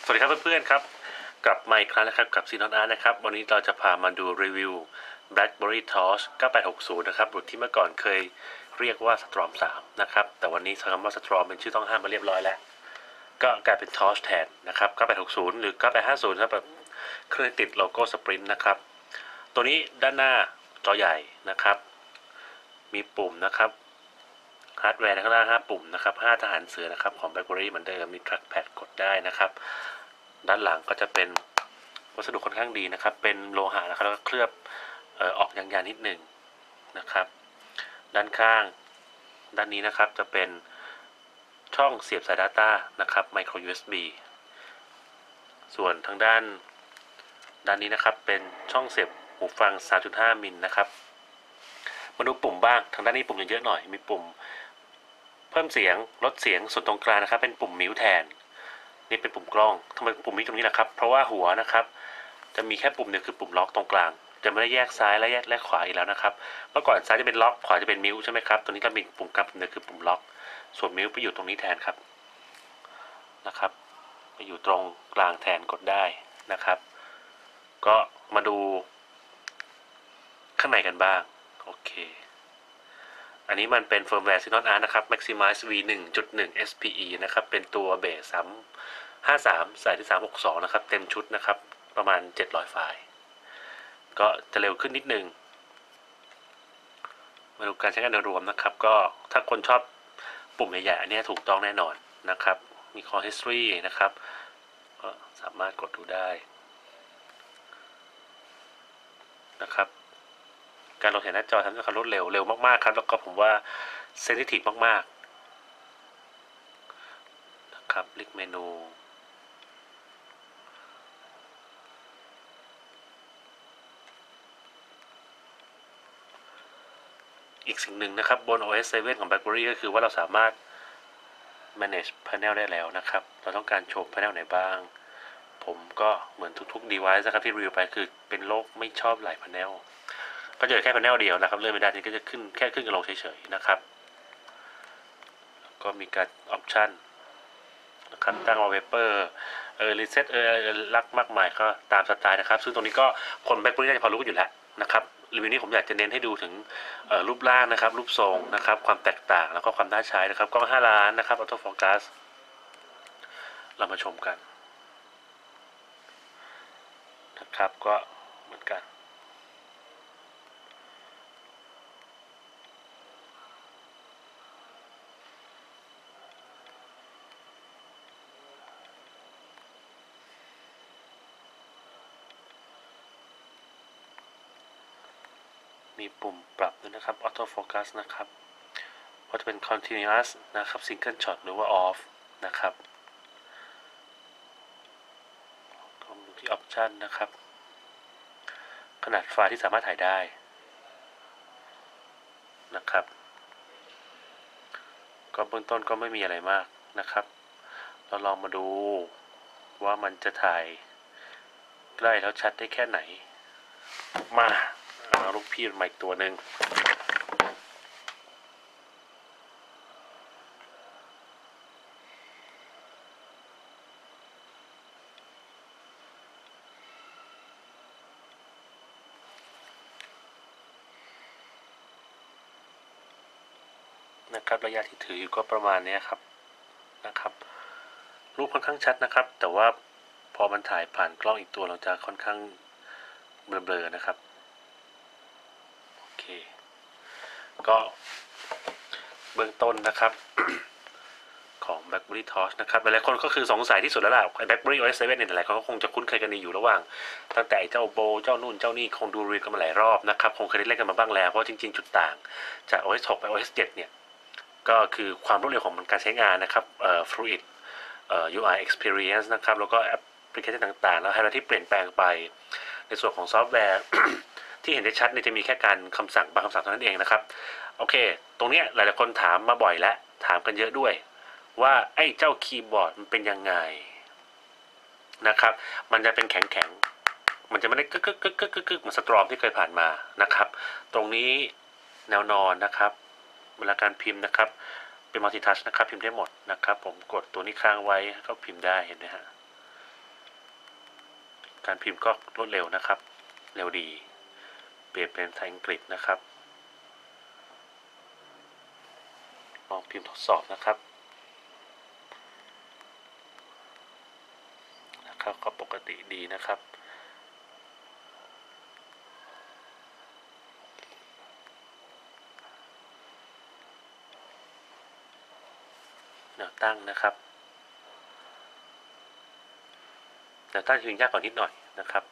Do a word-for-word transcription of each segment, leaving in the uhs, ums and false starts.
สวัสดีครับเพื่อนๆครับกลับมาอีกครั้งนะครับกับซีนอนอาร์นะครับวันนี้เราจะพามาดูรีวิว BlackBerry Torch เก้าแปดหกศูนย์นะครับรุ่นที่เมื่อก่อนเคยเรียกว่า Storm สามนะครับแต่วันนี้ใช้คำว่า Storm เป็นชื่อต้องห้ามมาเรียบร้อยแล้วก็กลายเป็น Torch แทนนะครับเก้าแปดหกศูนย์หรือเก้าแปดห้าศูนย์ครับแบบเครื่องติดโลโก้ Sprint นะครับตัวนี้ด้านหน้าจอใหญ่นะครับมีปุ่มนะครับฮาร์ดแวร์ข้างล่างห้าปุ่มนะครับห้าทหารเสือนะครับของ BlackBerry เหมือนเดิมมี trackpad กดได้นะครับด้านหลังก็จะเป็นวัสดุค่อนข้างดีนะครับเป็นโลหะนะครับแล้วก็เคลือบเอ่อออกยางๆนิดหนึ่งนะครับด้านข้างด้านนี้นะครับจะเป็นช่องเสียบสาย Data นะครับ Micro ยู เอส บี ส่วนทางด้านด้านนี้นะครับเป็นช่องเสียบหูฟัง สามจุดห้า มิลนะครับมาดูปุ่มบ้างทางด้านนี้ปุ่มเยอะหน่อยมีปุ่มเพิ่มเสียงลดเสียงส่วนตรงกลางนะครับเป็นปุ่มมิวแทนนี่เป็นปุ่มกล้องทำไมปุ่มนี้ตรงนี้ล่ะครับเพราะว่าหัวนะครับจะมีแค่ปุ่มเดียวคือปุ่มล็อกตรงกลางจะไม่ได้แยกซ้ายและแยกและขวาอีกแล้วนะครับเมื่อก่อนซ้ายจะเป็นล็อกขวาจะเป็นมิวใช่ไหมครับตัวนี้ก็มีปุ่มกลางปุ่มเดียวคือปุ่มล็อกส่วนมิวไปอยู่ตรงนี้แทนครับนะครับไปอยู่ตรงกลางแทนกดได้นะครับก็มาดูข้างในกันบ้างโอเคอันนี้มันเป็นเฟิร์มแวร์ Xenon Art นะครับ Maximize วี หนึ่งจุดหนึ่ง เอส พี อี นะครับเป็นตัวเบสสามห้าสามใส่ที่สามหกสองนะครับเต็มชุดนะครับประมาณเจ็ดร้อยไฟล์ก็จะเร็วขึ้นนิดนึงมาดูการใช้งานโดยรวมนะครับก็ถ้าคนชอบปุ่มใหญ่ๆอันนี้ถูกต้องแน่นอนนะครับมี Call History นะครับก็สามารถกดดูได้นะครับการโหลดหน้าจอทำให้ความรวดเร็วเร็วมากๆครับแล้วก็ผมว่าเซนซิทีฟมากๆนะครับลิกเมนูอีกสิ่งหนึ่งนะครับบน โอ เอส เซเว่น ของ BlackBerry ก็คือว่าเราสามารถ manage panel ได้แล้วนะครับเราต้องการโชว์ panel ไหนบ้างผมก็เหมือนทุกๆ device นะครับที่รีวิวไปคือเป็นโรคไม่ชอบหลาย panel ก็จะแค่ panel เดียวนะครับเลื่อนไม่ได้นี่ก็จะขึ้นแค่ขึ้นกับลงเฉยๆนะครับก็มีการ option นะครับตั้ง wallpaper เออ reset เออลักมากมายก็ตามสไตล์นะครับซึ่งตรงนี้ก็คน BlackBerry น่าจะพอรู้กันอยู่แล้วนะครับรีวิวนี้ผมอยากจะเน้นให้ดูถึงรูปร่างนะครับรูปทรงนะครับความแตกต่างแล้วก็ความน่าใช้นะครับกล้องห้าล้านนะครับออโต้โฟกัสเรามาชมกันนะครับก็เหมือนกันมีปุ่มปรับด้วยนะครับออโต้โฟกัสนะครับว่าจะเป็น continuous นะครับ single shot หรือว่า off นะครับก็ดูที่ option นะครับขนาดไฟล์ที่สามารถถ่ายได้นะครับก็เบื้องต้นก็ไม่มีอะไรมากนะครับเราลองมาดูว่ามันจะถ่ายใกล้แล้วชัดได้แค่ไหนมาเอาลูกพี่มาอีกตัวหนึ่งนะครับระยะที่ถืออยู่ก็ประมาณนี้ครับนะครับรูปค่อนข้างชัดนะครับแต่ว่าพอมันถ่ายผ่านกล้องอีกตัวเราจะค่อนข้างเบลอๆนะครับโอเคก็เบื้องต้นนะครับของ BlackBerry Torch นะครับหลายคนก็คือสงสัยที่สุดแล้วล่ะ BlackBerry โอ เอส เซเว่น เนี่ยหลายคนก็คงจะคุ้นเคยกันดีอยู่ระหว่างตั้งแต่เจ้าโบเจ้านู่นเจ้านี่คงดูรีวิวกันมาหลายรอบนะครับคงเคยได้เล่นกันมาบ้างแล้วเพราะจริงๆจุดต่างจาก โอ เอส หก ไป โอ เอส เจ็ด เนี่ยก็คือความรวดเร็วของการใช้งานนะครับเอ่อ fluid เอ่อ ยู ไอ experience นะครับแล้วก็แอปพลิเคชันต่างๆแล้วอะไรที่เปลี่ยนแปลงไปในส่วนของซอฟต์แวร์ ที่เห็นได้ชัดเนี่ยจะมีแค่การคำสั่งบางคำสั่งเท่านั้นเองนะครับโอเคตรงนี้หลายๆคนถามมาบ่อยและถามกันเยอะด้วยว่าไอ้เจ้าคีย์บอร์ดมันเป็นยังไงนะครับมันจะเป็นแข็งๆมันจะไม่ได้กึกกึกกึกกึกกึกกึกเหมือนสตรอมที่เคยผ่านมานะครับตรงนี้แนวนอนนะครับเวลาการพิมพ์นะครับเป็นมัลติทัชนะครับพิมพ์ได้หมดนะครับผมกดตัวนี้ค้างไว้ก็พิมพ์ได้เห็นไหมฮะการพิมพ์ก็รวดเร็วนะครับเร็วดีเปลี่ยนเป็นภาษาอังกฤษนะครับลองพิมพ์ทดสอบนะครับนะครับก็ปกติดีนะครับแนวตั้งนะครับแนวตั้งพิมพ์ยากกว่านิดหน่อยนะครับ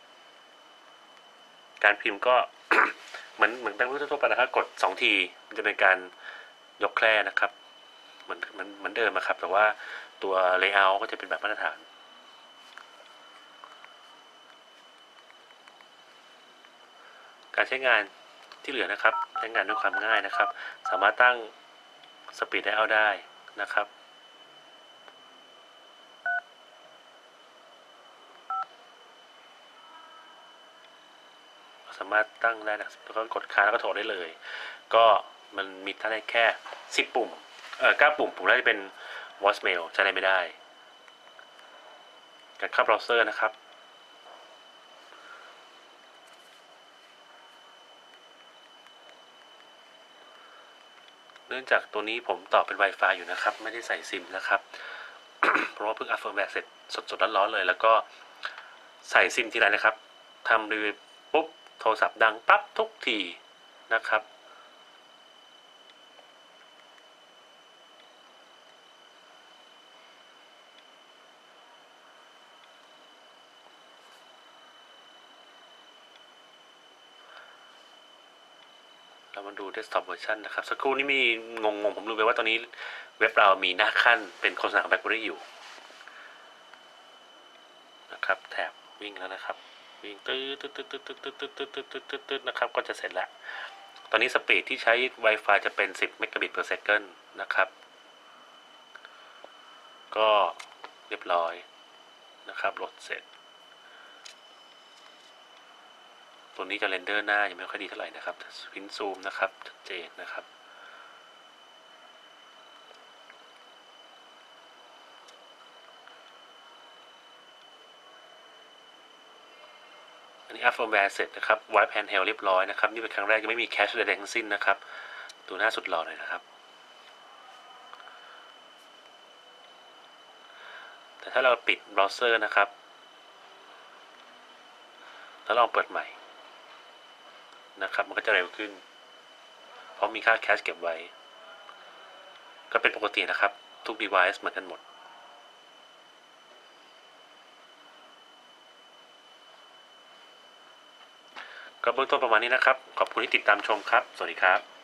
การพิมพ์ก็ เหมือนเหมือนตั้งรูปทั่วไปนะครับกดสองทีมันจะเป็นการยกแคร่นะครับเหมือนเหมือนเหมือนเดิมครับแต่ว่าตัว layout ก็จะเป็นแบบมาตรฐานการใช้งานที่เหลือนะครับใช้งานด้วยความง่ายนะครับสามารถตั้ง speed layout ได้นะครับสามารถตั้งได้นะแล้วก็กดค้างแล้วก็โทรได้เลยก็มันมีท่าได้แค่สิบปุ่มเออเก้าปุ่มปุ่มแรกจะเป็น voicemail ใช้ได้ไม่ได้การเข้าเบราว์เซอร์นะครับเนื่องจากตัวนี้ผมต่อเป็น Wi-Fi อยู่นะครับไม่ได้ใส่ซิมนะครับ เพราะว่าเพิ่งอัพเฟิร์มแวร์เสร็จสดๆร้อนๆเลยแล้วก็ใส่ซิมทีไรนะครับทำรีวิวปุ๊บโทรศัพท์ดังปั๊บทุกทีนะครับเรามาดู desktop version นะครับสักครู่นี้มีงงๆผมรู้ไปว่าตอนนี้เว็บเรามีหน้าขั้นเป็นโฆษณาของ BlackBerry อยู่นะครับแถบวิ่งแล้วนะครับวิ่งตืดตืดตืดตืดตืดตืดตืดตืดตืดตืดตืดตืดนะครับก็จะเสร็จแล้วตอนนี้สปีดที่ใช้ Wi-Fi จะเป็นสิบ megabit per second นะครับก็เรียบร้อยนะครับโหลดเสร็จตัวนี้จะเรนเดอร์หน้ายังไม่ค่อยดีเท่าไหร่นะครับสวินซูมนะครับชัดเจนนะครับอันนี้อัพเฟิร์มแวร์เสร็จนะครับไวป์แฮนด์เฮลเรียบร้อยนะครับนี่เป็นครั้งแรกยังไม่มีแคชใดๆทั้งสิ้นนะครับตัวหน้าสุดหล่อเลยนะครับแต่ถ้าเราปิดเบราว์เซอร์นะครับแล้วลองเปิดใหม่นะครับมันก็จะเร็วขึ้นเพราะมีค่าแคชเก็บไว้ก็เป็นปกตินะครับทุก device เหมือนกันหมดก็เบื้องต้นประมาณนี้นะครับขอบคุณที่ติดตามชมครับสวัสดีครับ